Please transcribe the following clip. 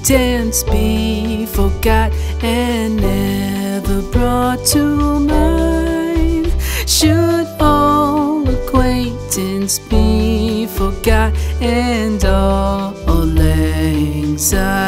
acquaintance be forgot and never brought to mind? Should all acquaintance be forgot and all lang syne?